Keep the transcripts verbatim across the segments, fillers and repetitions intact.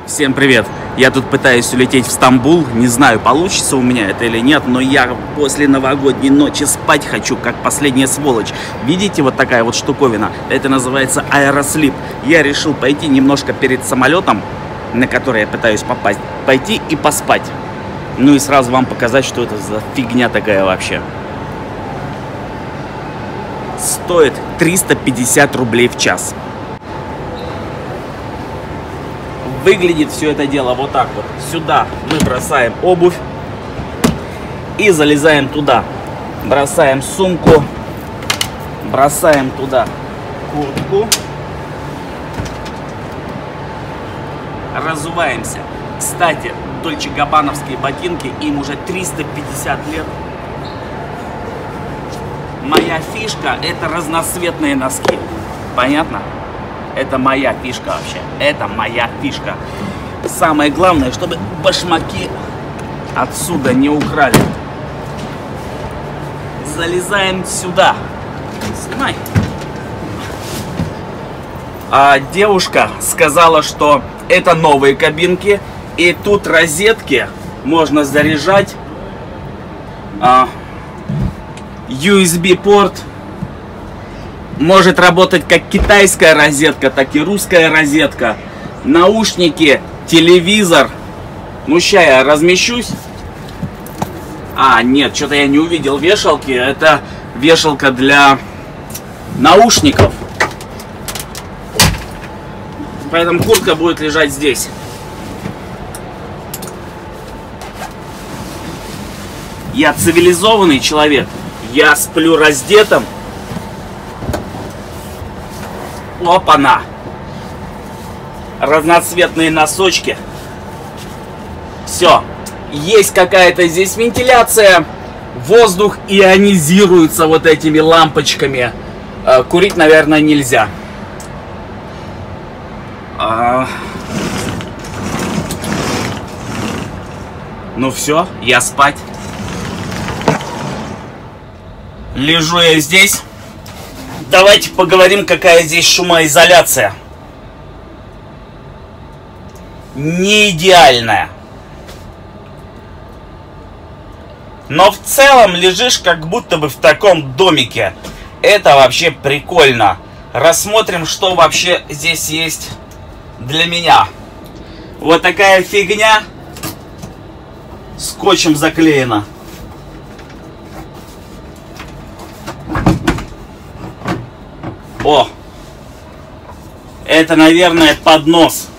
Всем привет! Я тут пытаюсь улететь в Стамбул. Не знаю, получится у меня это или нет, но я после новогодней ночи спать хочу, как последняя сволочь. Видите, вот такая вот штуковина? Это называется аэрослип. Я решил пойти немножко перед самолетом, на который я пытаюсь попасть, пойти и поспать. Ну и сразу вам показать, что это за фигня такая вообще. Стоит триста пятьдесят рублей в час. Выглядит все это дело вот так вот. Сюда мы бросаем обувь и залезаем туда. Бросаем сумку, бросаем туда куртку. Разуваемся. Кстати, Дольче Габбановские ботинки, им уже триста пятьдесят лет. Моя фишка — это разноцветные носки. Понятно? Это моя фишка вообще. Это моя фишка. Самое главное, чтобы башмаки отсюда не украли. Залезаем сюда. Снимай. А девушка сказала, что это новые кабинки. И тут розетки можно заряжать. А, ю эс би-порт. Может работать как китайская розетка, так и русская розетка. Наушники, телевизор. Ну, ща я размещусь. А, нет, что-то я не увидел вешалки. Это вешалка для наушников. Поэтому куртка будет лежать здесь. Я цивилизованный человек. Я сплю раздетым. Опа-на! Разноцветные носочки. Все. Есть какая-то здесь вентиляция. Воздух ионизируется вот этими лампочками. Курить, наверное, нельзя. Ну все, я спать. Лежу я здесь. Давайте поговорим, какая здесь шумоизоляция. Не идеальная. Но в целом лежишь как будто бы в таком домике. Это вообще прикольно. Рассмотрим, что вообще здесь есть для меня. Вот такая фигня. Скотчем заклеена. О, это, наверное, поднос.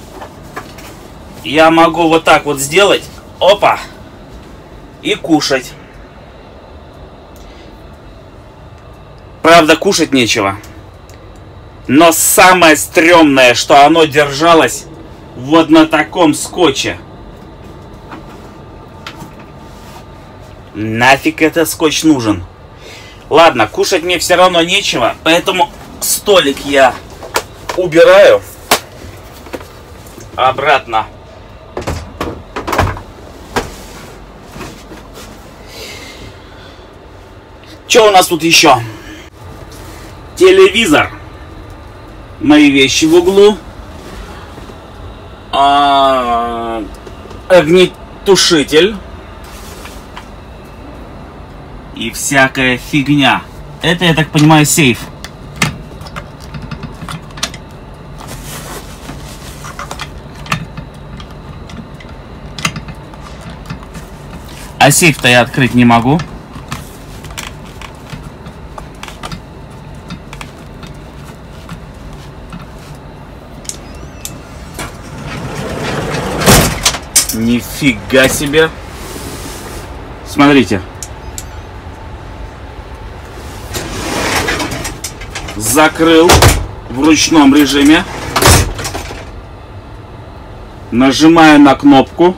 Я могу вот так вот сделать. Опа. И кушать. Правда, кушать нечего. Но самое стрёмное, что оно держалось вот на таком скотче. Нафиг этот скотч нужен? Ладно, кушать мне все равно нечего, поэтому столик я убираю обратно. Что у нас тут еще? Телевизор. Мои вещи в углу. А, огнетушитель. И всякая фигня. Это, я так понимаю, сейф. А сейф-то я открыть не могу. Нифига себе. Смотрите. Закрыл в ручном режиме. Нажимаю на кнопку.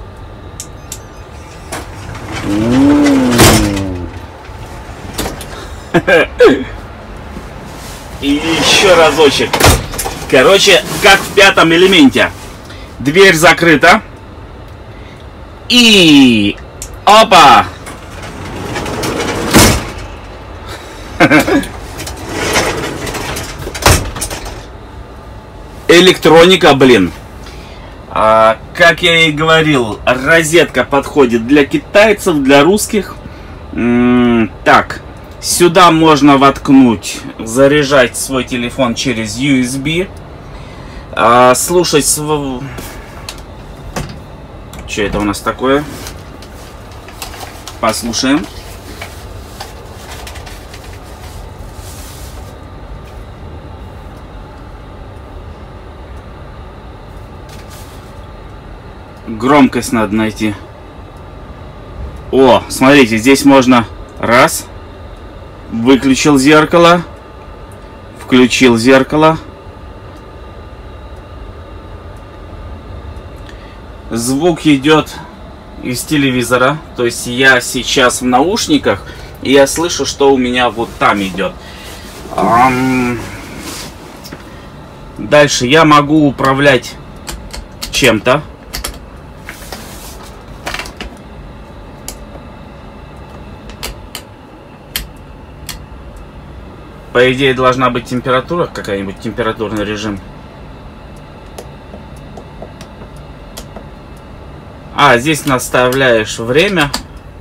И еще разочек. Короче, как в Пятом элементе. Дверь закрыта. И... Опа! Электроника, блин. А, как я и говорил, розетка подходит для китайцев, для русских. М-м, так, сюда можно воткнуть, заряжать свой телефон через ю эс би. А, слушать св... Что это у нас такое? Послушаем. Громкость надо найти. О, смотрите, здесь можно раз, выключил зеркало, включил зеркало. Звук идет из телевизора, то есть я сейчас в наушниках, и я слышу, что у меня вот там идет. Дальше я могу управлять чем-то. По идее, должна быть температура, какая-нибудь температурный режим. А, здесь наставляешь время.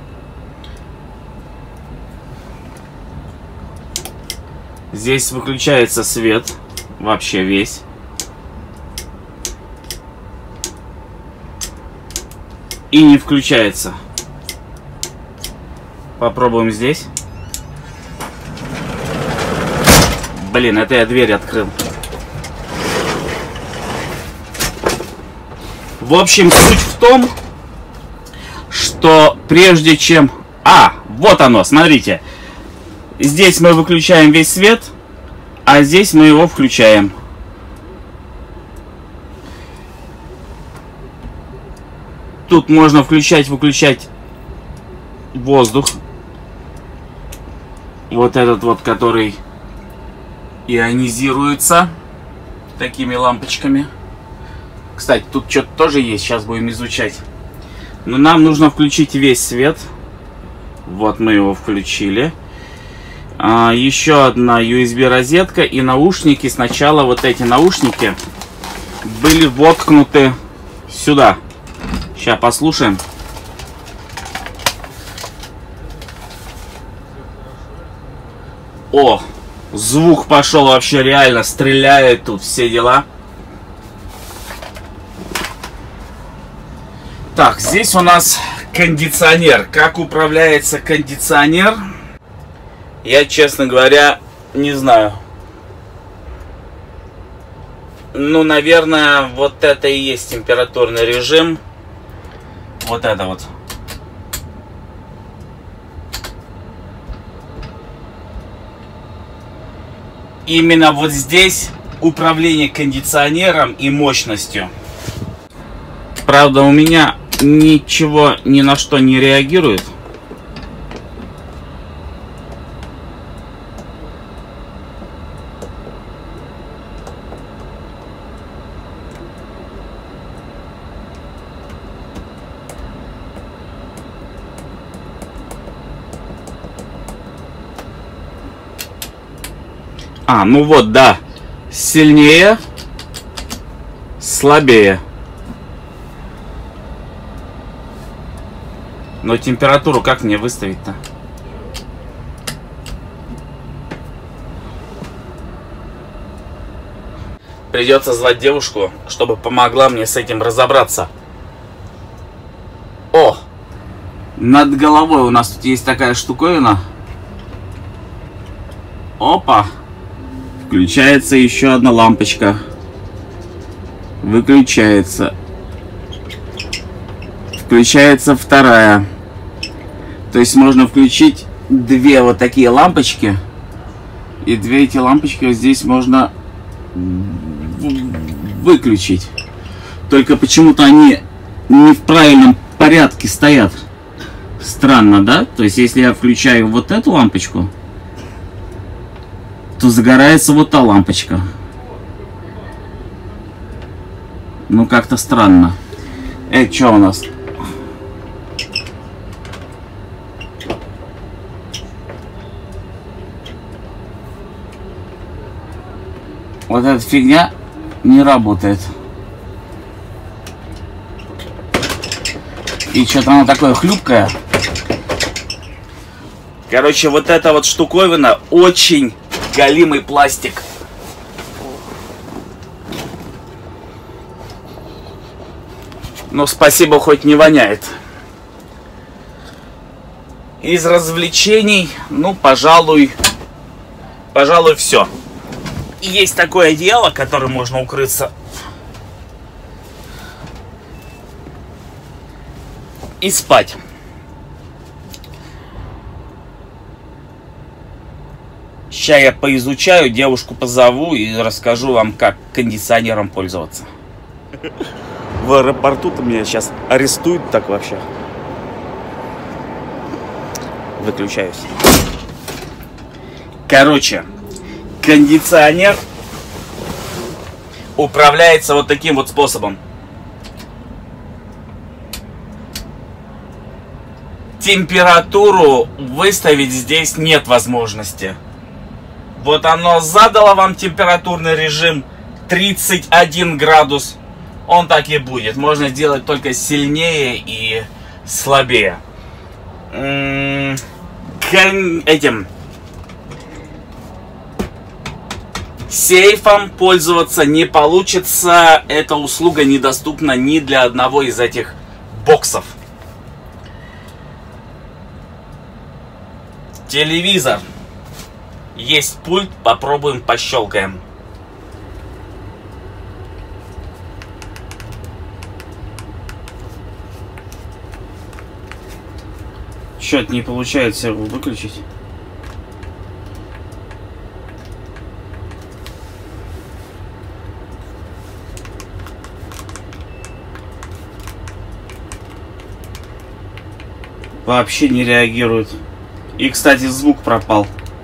Здесь выключается свет. Вообще весь. И не включается. Попробуем здесь. Блин, это я дверь открыл. В общем, суть в том, что прежде чем... А, вот оно, смотрите. Здесь мы выключаем весь свет, а здесь мы его включаем. Тут можно включать-выключать воздух. Вот этот вот, который ионизируется такими лампочками. Кстати, тут что-то тоже есть, сейчас будем изучать. Но нам нужно включить весь свет. Вот мы его включили. А, еще одна ю эс би розетка и наушники. Сначала вот эти наушники были воткнуты сюда. Сейчас послушаем. О, звук пошел вообще реально, стреляет тут, все дела. Так, здесь у нас кондиционер. Как управляется кондиционер, я, честно говоря, не знаю. Ну, наверное, вот это и есть температурный режим. Вот это вот. Именно вот здесь управление кондиционером и мощностью. Правда, у меня ничего ни на что не реагирует. А, ну вот, да. Сильнее, слабее. Но температуру как мне выставить-то? Придется звать девушку, чтобы помогла мне с этим разобраться. О! Над головой у нас тут есть такая штуковина. Опа! Включается еще одна лампочка. Выключается. Включается вторая. То есть можно включить две вот такие лампочки. И две эти лампочки вот здесь можно выключить. Только почему-то они не в правильном порядке стоят. Странно, да? То есть если я включаю вот эту лампочку, то загорается вот та лампочка. Ну, как-то странно. Эй, что у нас? Вот эта фигня не работает. И что-то оно такое хлюпкое. Короче, вот эта вот штуковина очень галимый пластик. Но спасибо, хоть не воняет. Из развлечений, ну, пожалуй, пожалуй, все. Есть такое одеяло, которым можно укрыться. И спать. Сейчас я поизучаю, девушку позову и расскажу вам, как кондиционером пользоваться. В аэропорту-то меня сейчас арестуют так вообще. Выключаюсь. Короче, кондиционер управляется вот таким вот способом. Температуру выставить здесь нет возможности. Вот оно задало вам температурный режим тридцать один градус. Он так и будет. Можно сделать только сильнее и слабее. Этим сейфом пользоваться не получится. Эта услуга недоступна ни для одного из этих боксов. Телевизор. Есть пульт, попробуем, пощелкаем. Что-то не получается его выключить. Вообще не реагирует. И, кстати, звук пропал.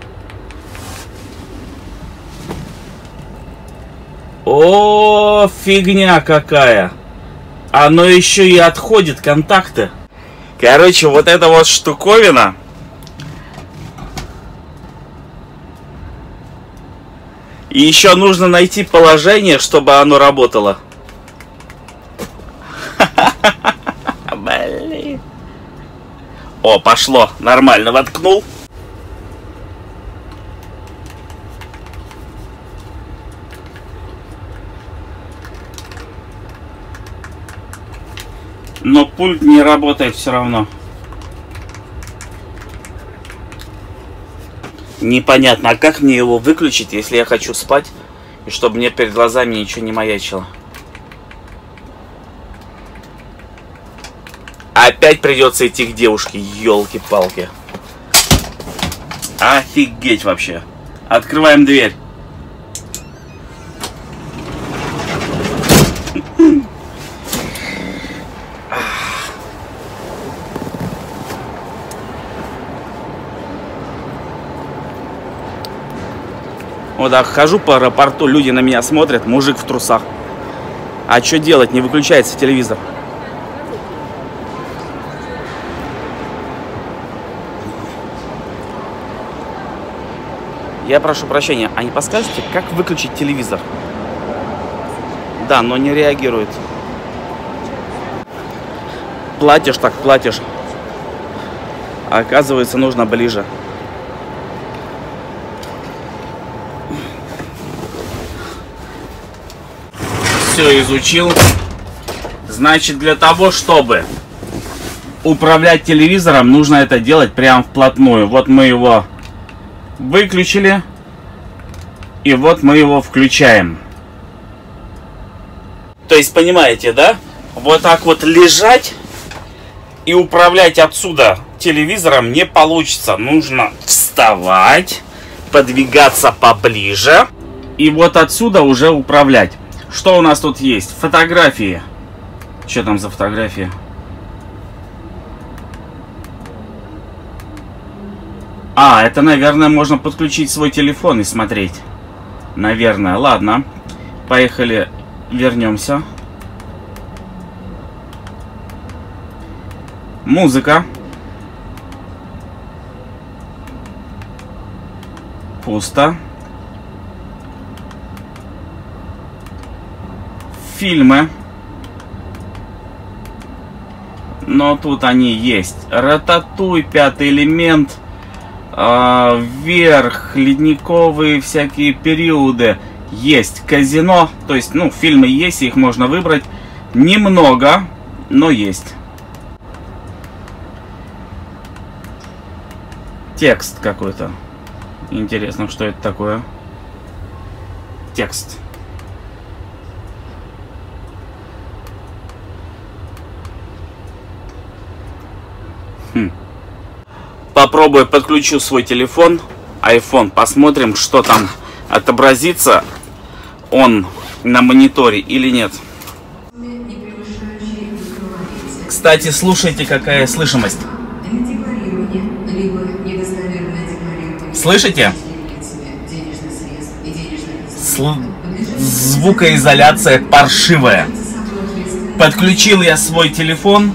О, фигня какая! Оно еще и отходит, контакты. Короче, вот эта вот штуковина. И еще нужно найти положение, чтобы оно работало. Блин. О, пошло. Нормально воткнул. Но пульт не работает все равно. Непонятно, а как мне его выключить, если я хочу спать, и чтобы мне перед глазами ничего не маячило? Опять придется идти к девушке, елки-палки. Офигеть вообще. Открываем дверь. Вот так хожу по аэропорту, люди на меня смотрят, мужик в трусах. А что делать? Не выключается телевизор. Я прошу прощения, а не подскажете, как выключить телевизор? Да, но не реагирует. Платишь так, платишь. А оказывается, нужно ближе. Все изучил. Значит, для того, чтобы управлять телевизором, нужно это делать прямо вплотную. Вот мы его выключили. И вот мы его включаем. То есть, понимаете, да? Вот так вот лежать и управлять отсюда телевизором не получится. Нужно вставать, подвигаться поближе. И вот отсюда уже управлять. Что у нас тут есть? Фотографии. Что там за фотографии? А, это, наверное, можно подключить свой телефон и смотреть. Наверное. Ладно. Поехали. Вернемся. Музыка. Пусто. Фильмы. Но тут они есть. Рататуй, Пятый элемент, э, Вверх, ледниковые всякие периоды. Есть Казино, то есть, ну, фильмы есть, их можно выбрать. Немного, но есть. Текст какой-то. Интересно, что это такое. Текст. Хм. Попробую подключу свой телефон, iPhone, посмотрим, что там отобразится он на мониторе или нет. Кстати, слушайте, какая слышимость. Слышите? Сл... Звукоизоляция паршивая. Подключил я свой телефон.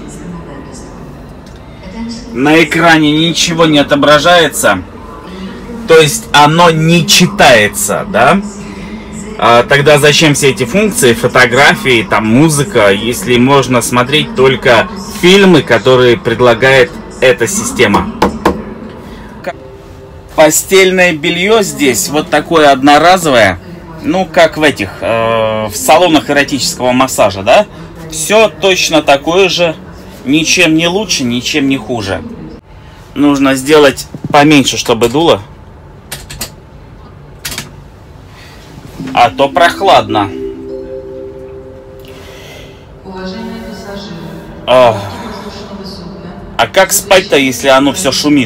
На экране ничего не отображается. То есть оно не читается, да? А тогда зачем все эти функции, фотографии, там музыка, если можно смотреть только фильмы, которые предлагает эта система? Постельное белье здесь вот такое одноразовое, ну как в этих, э, в салонах эротического массажа, да? Все точно такое же, ничем не лучше, ничем не хуже. Нужно сделать поменьше, чтобы дуло. А то прохладно. А, а как спать-то, если оно все шумит?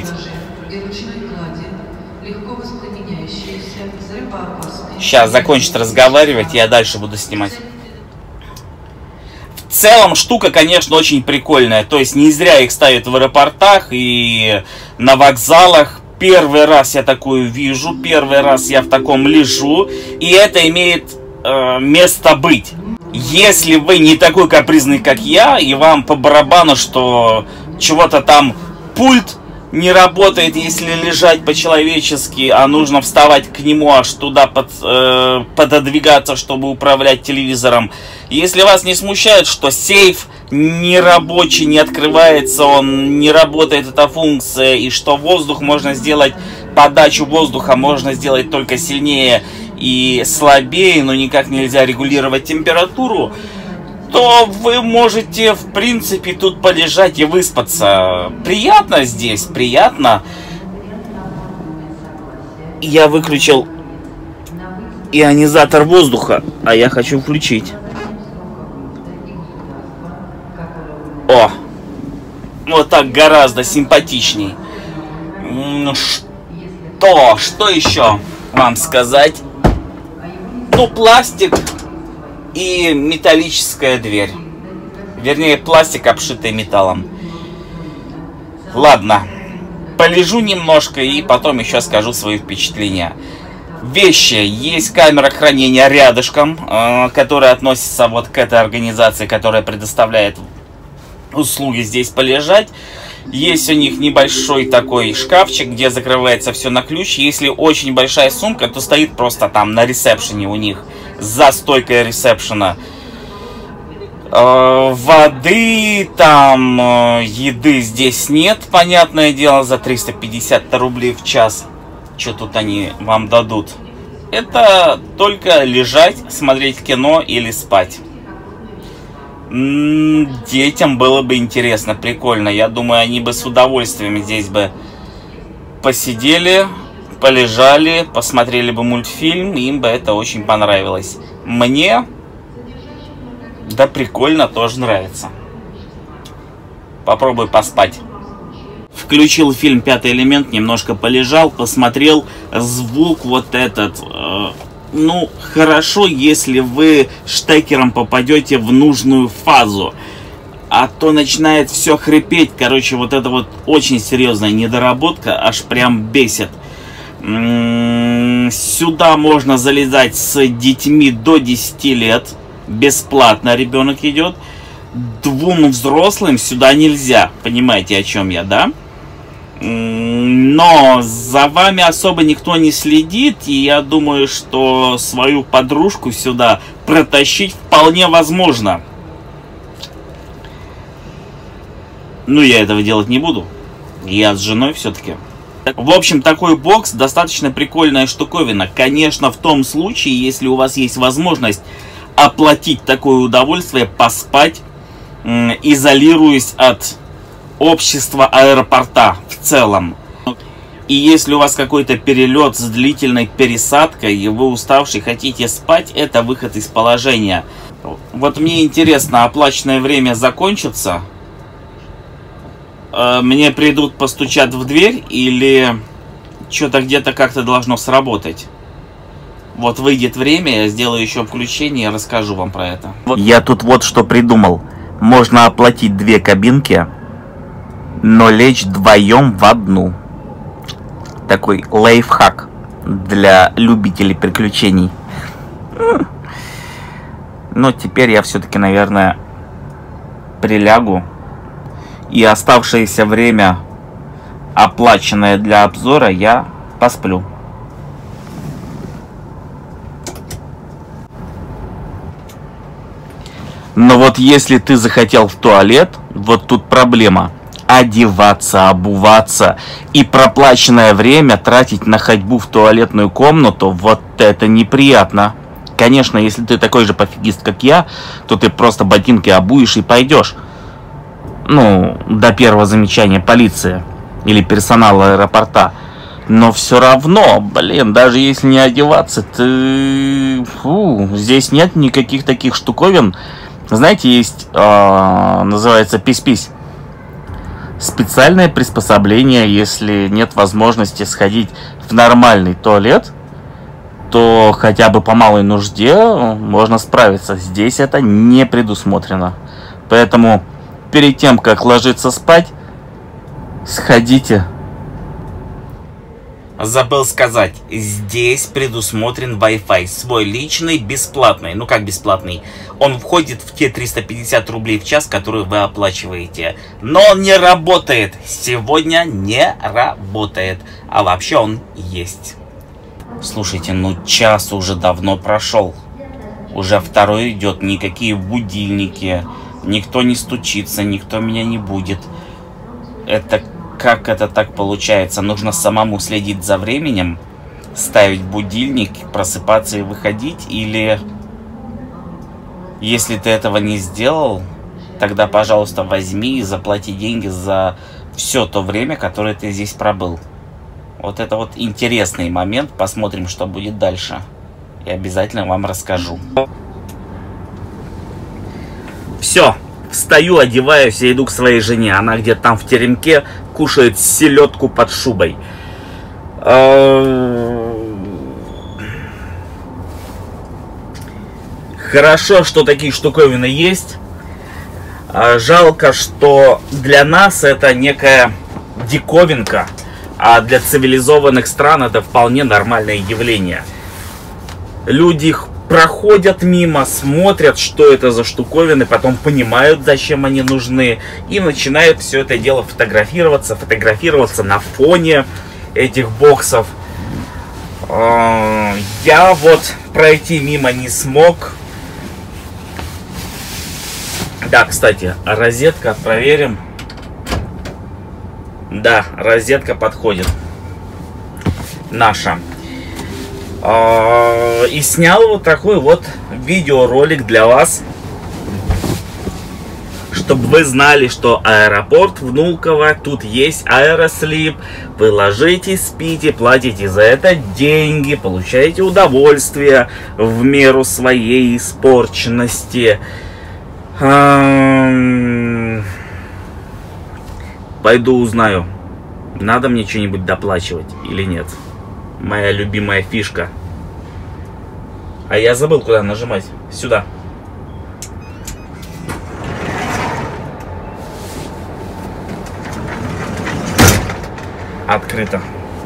Сейчас закончит разговаривать, я дальше буду снимать. В целом штука, конечно, очень прикольная. То есть не зря их ставят в аэропортах и на вокзалах. Первый раз я такую вижу, первый раз я в таком лежу, и это имеет э, место быть. Если вы не такой капризный, как я, и вам по барабану, что чего-то там пульт не работает, если лежать по-человечески, а нужно вставать к нему, аж туда под, э, пододвигаться, чтобы управлять телевизором. Если вас не смущает, что сейф не рабочий, не открывается, он не работает, эта функция, и что воздух можно сделать, подачу воздуха можно сделать только сильнее и слабее, но никак нельзя регулировать температуру, то вы можете, в принципе, тут полежать и выспаться. Приятно здесь, приятно. Я выключил ионизатор воздуха, а я хочу включить. О, вот так гораздо симпатичней. Ну что, что еще вам сказать? Ну, пластик и металлическая дверь. Вернее, пластик, обшитый металлом. Ладно, полежу немножко и потом еще скажу свои впечатления. Вещи. Есть камера хранения рядышком, э, которая относится вот к этой организации, которая предоставляет услуги здесь полежать. Есть у них небольшой такой шкафчик, где закрывается все на ключ. Если очень большая сумка, то стоит просто там на ресепшене у них, за стойкой ресепшена. Э, воды, там, э, еды здесь нет, понятное дело, за триста пятьдесят рублей в час. Что тут они вам дадут? Это только лежать, смотреть кино или спать. М-м, детям было бы интересно, прикольно. Я думаю, они бы с удовольствием здесь бы посидели, полежали, посмотрели бы мультфильм, им бы это очень понравилось. Мне, да прикольно, тоже нравится. Попробуй поспать. Включил фильм «Пятый элемент», немножко полежал, посмотрел. Звук вот этот. Э, ну, хорошо, если вы штекером попадете в нужную фазу. А то начинает все хрипеть. Короче, вот это вот очень серьезная недоработка. Аж прям бесит. М-м, сюда можно залезать с детьми до десяти лет. Бесплатно ребенок идет. Двум взрослым сюда нельзя. Понимаете, о чем я, да? Но за вами особо никто не следит, и я думаю, что свою подружку сюда протащить вполне возможно. Ну, я этого делать не буду. Я с женой все-таки. В общем, такой бокс достаточно прикольная штуковина. Конечно, в том случае, если у вас есть возможность оплатить такое удовольствие, поспать, изолируясь от общества аэропорта в целом. И если у вас какой-то перелет с длительной пересадкой, и вы уставший, хотите спать, это выход из положения. Вот мне интересно, оплаченное время закончится? Мне придут, постучат в дверь, или что-то где-то как-то должно сработать? Вот выйдет время, я сделаю еще включение и расскажу вам про это. Я тут вот что придумал. Можно оплатить две кабинки, но лечь вдвоем в одну. Такой лайфхак для любителей приключений. Но теперь я все-таки, наверное, прилягу. И оставшееся время, оплаченное для обзора, я посплю. Но вот если ты захотел в туалет, вот тут проблема. Одеваться, обуваться и проплаченное время тратить на ходьбу в туалетную комнату, вот это неприятно. Конечно, если ты такой же пофигист, как я, то ты просто ботинки обуешь и пойдешь. Ну, до первого замечания полиции или персонала аэропорта. Но все равно, блин, даже если не одеваться, ты... Фу, здесь нет никаких таких штуковин. Знаете, есть, э, называется пись-пись. Специальное приспособление, если нет возможности сходить в нормальный туалет, то хотя бы по малой нужде можно справиться. Здесь это не предусмотрено. Поэтому перед тем, как ложиться спать, сходите. Забыл сказать, здесь предусмотрен Wi-Fi, свой личный, бесплатный. Ну как бесплатный? Он входит в те триста пятьдесят рублей в час, которые вы оплачиваете. Но он не работает. Сегодня не работает. А вообще он есть. Слушайте, ну час уже давно прошел. Уже второй идет, никакие будильники. Никто не стучится, никто меня не будет. Это... Как это так получается? Нужно самому следить за временем, ставить будильник, просыпаться и выходить? Или если ты этого не сделал, тогда, пожалуйста, возьми и заплати деньги за все то время, которое ты здесь пробыл. Вот это вот интересный момент. Посмотрим, что будет дальше. И обязательно вам расскажу. Все. Встаю, одеваюсь и иду к своей жене. Она где-то там в теремке кушает селедку под шубой. Хорошо, что такие штуковины есть. Жалко, что для нас это некая диковинка, а для цивилизованных стран это вполне нормальное явление. Люди их проходят мимо, смотрят, что это за штуковины, потом понимают, зачем они нужны, и начинают все это дело фотографироваться, фотографироваться на фоне этих боксов. Я вот пройти мимо не смог. Да, кстати, розетка, проверим. Да, розетка подходит. Наша. И снял вот такой вот видеоролик для вас, чтобы вы знали, что аэропорт Внуково, тут есть аэрослип, вы ложитесь, спите, платите за это деньги, получаете удовольствие в меру своей испорченности. Пойду узнаю, надо мне что-нибудь доплачивать или нет. Моя любимая фишка. А я забыл, куда нажимать. Сюда. Открыто.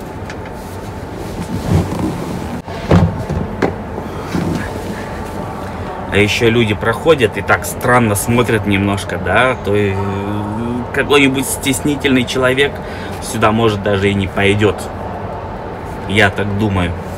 А еще люди проходят и так странно смотрят немножко, да? То есть какой-нибудь стеснительный человек сюда, может, даже и не пойдет. Я так думаю.